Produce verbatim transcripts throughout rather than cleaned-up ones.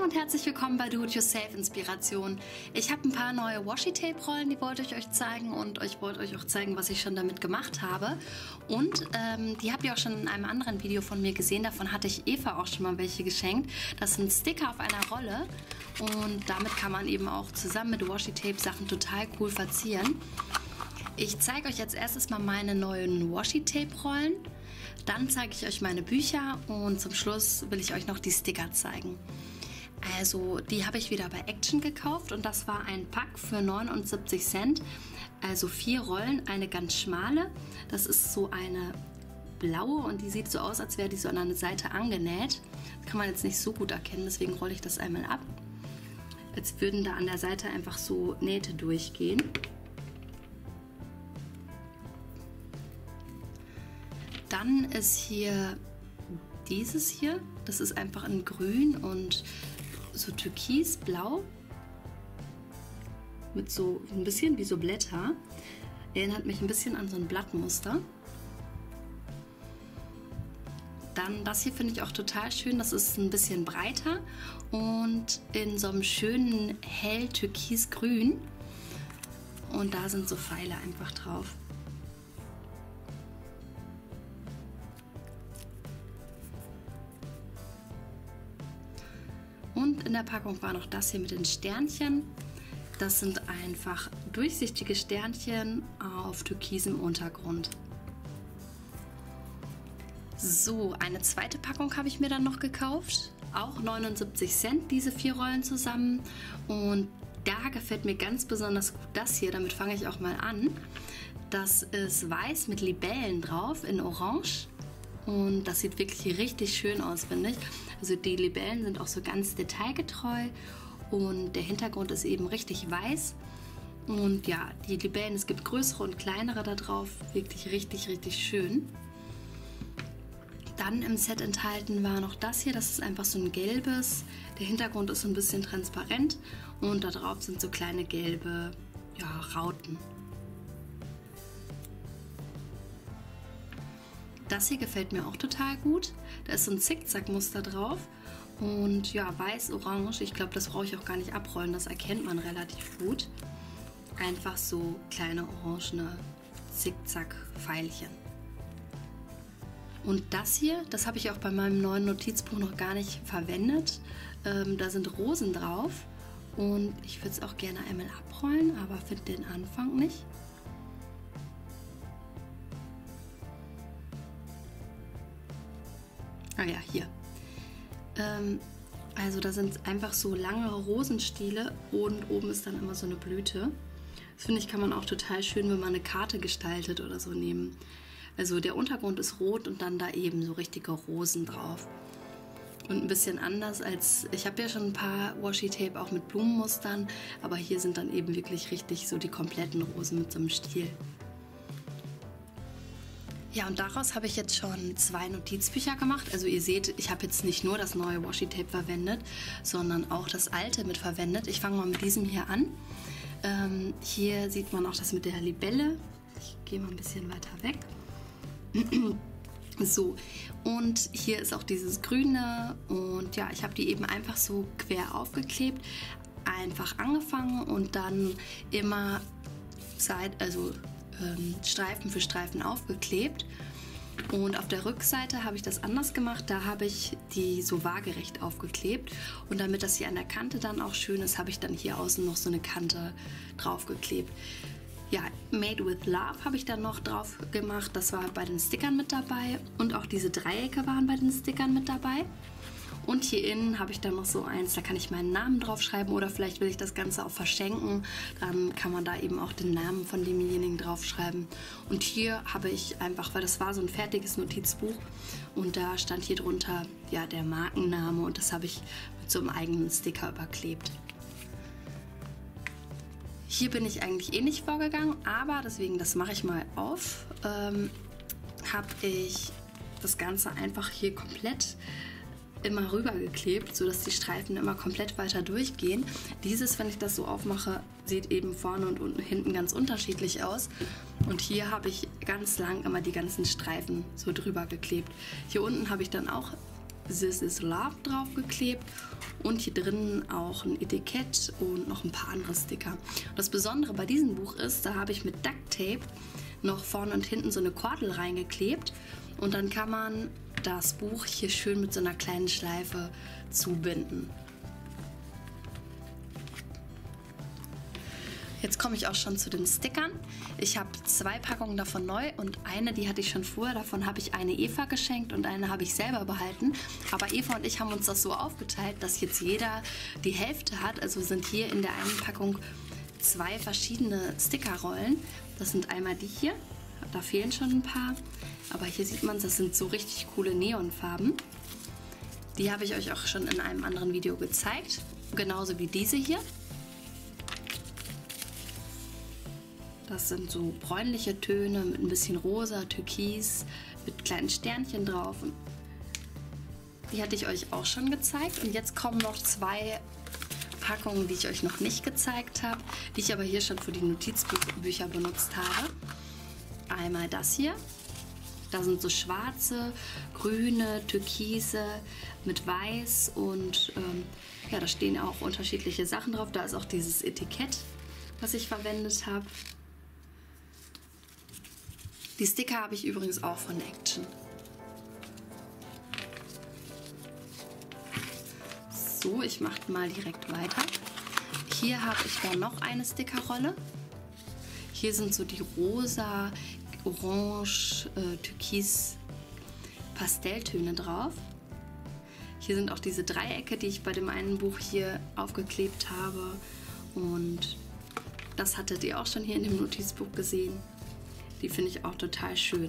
Hallo und herzlich willkommen bei Do-It-Yourself Inspiration. Ich habe ein paar neue Washi-Tape-Rollen, die wollte ich euch zeigen und ich wollte euch auch zeigen, was ich schon damit gemacht habe. Und ähm, die habt ihr auch schon in einem anderen Video von mir gesehen, davon hatte ich Eva auch schon mal welche geschenkt. Das sind Sticker auf einer Rolle und damit kann man eben auch zusammen mit Washi-Tape Sachen total cool verzieren. Ich zeige euch jetzt erstes mal meine neuen Washi-Tape-Rollen. Dann zeige ich euch meine Bücher und zum Schluss will ich euch noch die Sticker zeigen. Also die habe ich wieder bei Action gekauft und das war ein Pack für neunundsiebzig Cent. Also vier Rollen, eine ganz schmale. Das ist so eine blaue und die sieht so aus, als wäre die so an einer Seite angenäht. Das kann man jetzt nicht so gut erkennen, deswegen rolle ich das einmal ab. Als würden da an der Seite einfach so Nähte durchgehen. Dann ist hier dieses hier, das ist einfach in grün und so türkisblau mit so ein bisschen wie so Blätter. Erinnert mich ein bisschen an so ein Blattmuster. Dann das hier finde ich auch total schön, das ist ein bisschen breiter und in so einem schönen hell türkisgrün und da sind so Pfeile einfach drauf. Und in der Packung war noch das hier mit den Sternchen. Das sind einfach durchsichtige Sternchen auf türkisem Untergrund. So, eine zweite Packung habe ich mir dann noch gekauft. Auch neunundsiebzig Cent, diese vier Rollen zusammen. Und da gefällt mir ganz besonders gut das hier. Damit fange ich auch mal an. Das ist weiß mit Libellen drauf in Orange. Und das sieht wirklich richtig schön aus, finde ich. Also die Libellen sind auch so ganz detailgetreu und der Hintergrund ist eben richtig weiß. Und ja, die Libellen, es gibt größere und kleinere da drauf, wirklich richtig, richtig schön. Dann im Set enthalten war noch das hier, das ist einfach so ein gelbes. Der Hintergrund ist so ein bisschen transparent und da drauf sind so kleine gelbe, ja, Rauten. Das hier gefällt mir auch total gut. Da ist so ein Zickzackmuster drauf und ja, weiß-orange. Ich glaube, das brauche ich auch gar nicht abrollen, das erkennt man relativ gut. Einfach so kleine orangene Zickzack-Pfeilchen. Und das hier, das habe ich auch bei meinem neuen Notizbuch noch gar nicht verwendet. Ähm, da sind Rosen drauf und ich würde es auch gerne einmal abrollen, aber finde den Anfang nicht. Ah ja, hier. Ähm, also da sind einfach so lange Rosenstiele und oben ist dann immer so eine Blüte. Das finde ich, kann man auch total schön, wenn man eine Karte gestaltet oder so nehmen. Also der Untergrund ist rot und dann da eben so richtige Rosen drauf. Und ein bisschen anders als, ich habe ja schon ein paar Washi-Tape auch mit Blumenmustern, aber hier sind dann eben wirklich richtig so die kompletten Rosen mit so einem Stiel. Ja, und daraus habe ich jetzt schon zwei Notizbücher gemacht. Also ihr seht, ich habe jetzt nicht nur das neue Washi-Tape verwendet, sondern auch das alte mit verwendet. Ich fange mal mit diesem hier an. Ähm, hier sieht man auch das mit der Libelle. Ich gehe mal ein bisschen weiter weg. So, und hier ist auch dieses Grüne und ja, ich habe die eben einfach so quer aufgeklebt. Einfach angefangen und dann immer Zeit, also Streifen für Streifen aufgeklebt und auf der Rückseite habe ich das anders gemacht, da habe ich die so waagerecht aufgeklebt und damit das hier an der Kante dann auch schön ist, habe ich dann hier außen noch so eine Kante draufgeklebt. Ja, Made with Love habe ich dann noch drauf gemacht, das war bei den Stickern mit dabei und auch diese Dreiecke waren bei den Stickern mit dabei. Und hier innen habe ich dann noch so eins, da kann ich meinen Namen draufschreiben oder vielleicht will ich das Ganze auch verschenken. Dann kann man da eben auch den Namen von demjenigen draufschreiben. Und hier habe ich einfach, weil das war so ein fertiges Notizbuch und da stand hier drunter ja der Markenname und das habe ich mit so einem eigenen Sticker überklebt. Hier bin ich eigentlich eh nicht vorgegangen, aber deswegen, das mache ich mal auf, ähm, habe ich das Ganze einfach hier komplett immer rüber geklebt, sodass die Streifen immer komplett weiter durchgehen. Dieses, wenn ich das so aufmache, sieht eben vorne und unten hinten ganz unterschiedlich aus. Und hier habe ich ganz lang immer die ganzen Streifen so drüber geklebt. Hier unten habe ich dann auch This is Love draufgeklebt und hier drinnen auch ein Etikett und noch ein paar andere Sticker. Das Besondere bei diesem Buch ist, da habe ich mit Duct Tape noch vorne und hinten so eine Kordel reingeklebt und dann kann man das Buch hier schön mit so einer kleinen Schleife zubinden. Jetzt komme ich auch schon zu den Stickern. Ich habe zwei Packungen davon neu und eine, die hatte ich schon vorher. Davon habe ich eine Eva geschenkt und eine habe ich selber behalten. Aber Eva und ich haben uns das so aufgeteilt, dass jetzt jeder die Hälfte hat. Also sind hier in der einen Packung zwei verschiedene Stickerrollen. Das sind einmal die hier. Da fehlen schon ein paar. Aber hier sieht man, das sind so richtig coole Neonfarben. Die habe ich euch auch schon in einem anderen Video gezeigt. Genauso wie diese hier. Das sind so bräunliche Töne mit ein bisschen rosa, türkis, mit kleinen Sternchen drauf. Die hatte ich euch auch schon gezeigt. Und jetzt kommen noch zwei Packungen, die ich euch noch nicht gezeigt habe, die ich aber hier schon für die Notizbücher benutzt habe. Einmal das hier. Da sind so schwarze, grüne, türkise mit weiß und ähm, ja, da stehen auch unterschiedliche Sachen drauf. Da ist auch dieses Etikett, was ich verwendet habe. Die Sticker habe ich übrigens auch von Action. So, ich mache mal direkt weiter. Hier habe ich dann noch eine Stickerrolle. Hier sind so die rosa, orange, äh, türkis Pastelltöne drauf. Hier sind auch diese Dreiecke, die ich bei dem einen Buch hier aufgeklebt habe. Und das hattet ihr auch schon hier in dem Notizbuch gesehen. Die finde ich auch total schön.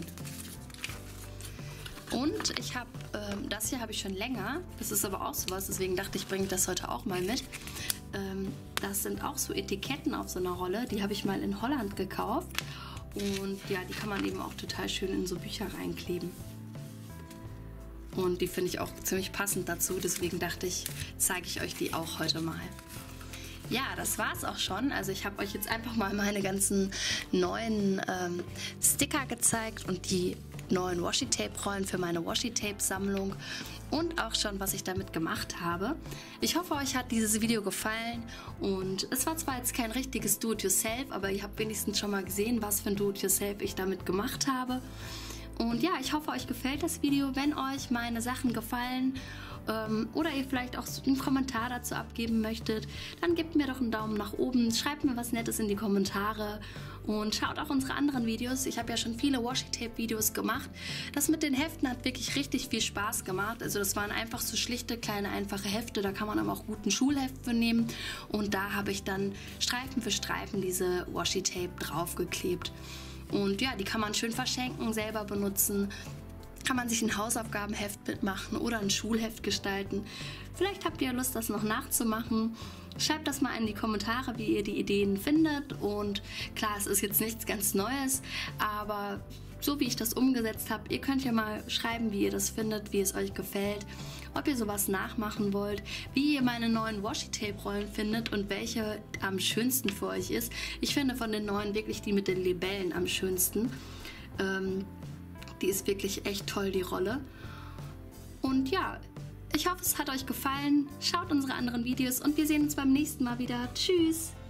Und ich habe, ähm, das hier habe ich schon länger. Das ist aber auch sowas, deswegen dachte ich, bringe ich das heute auch mal mit. Ähm, das sind auch so Etiketten auf so einer Rolle. Die habe ich mal in Holland gekauft. Und ja, die kann man eben auch total schön in so Bücher reinkleben. Und die finde ich auch ziemlich passend dazu. Deswegen dachte ich, zeige ich euch die auch heute mal. Ja, das war's auch schon. Also ich habe euch jetzt einfach mal meine ganzen neuen ähm, Sticker gezeigt und die neuen Washi-Tape-Rollen für meine Washi-Tape-Sammlung und auch schon, was ich damit gemacht habe. Ich hoffe, euch hat dieses Video gefallen und es war zwar jetzt kein richtiges Do-it-yourself, aber ihr habt wenigstens schon mal gesehen, was für ein Do-it-yourself ich damit gemacht habe. Und ja, ich hoffe, euch gefällt das Video. Wenn euch meine Sachen gefallen ähm, oder ihr vielleicht auch einen Kommentar dazu abgeben möchtet, dann gebt mir doch einen Daumen nach oben, schreibt mir was Nettes in die Kommentare und schaut auch unsere anderen Videos. Ich habe ja schon viele Washi-Tape-Videos gemacht. Das mit den Heften hat wirklich richtig viel Spaß gemacht. Also das waren einfach so schlichte, kleine, einfache Hefte. Da kann man aber auch gut ein Schulheft für nehmen. Und da habe ich dann Streifen für Streifen diese Washi-Tape draufgeklebt. Und ja, die kann man schön verschenken, selber benutzen. Kann man sich ein Hausaufgabenheft mitmachen oder ein Schulheft gestalten. Vielleicht habt ihr Lust, das noch nachzumachen. Schreibt das mal in die Kommentare, wie ihr die Ideen findet. Und klar, es ist jetzt nichts ganz Neues, aber so wie ich das umgesetzt habe, ihr könnt ja mal schreiben, wie ihr das findet, wie es euch gefällt, ob ihr sowas nachmachen wollt, wie ihr meine neuen Washi-Tape-Rollen findet und welche am schönsten für euch ist. Ich finde von den neuen wirklich die mit den Libellen am schönsten. Ähm, die ist wirklich echt toll, die Rolle. Und ja, ich hoffe, es hat euch gefallen. Schaut unsere anderen Videos und wir sehen uns beim nächsten Mal wieder. Tschüss!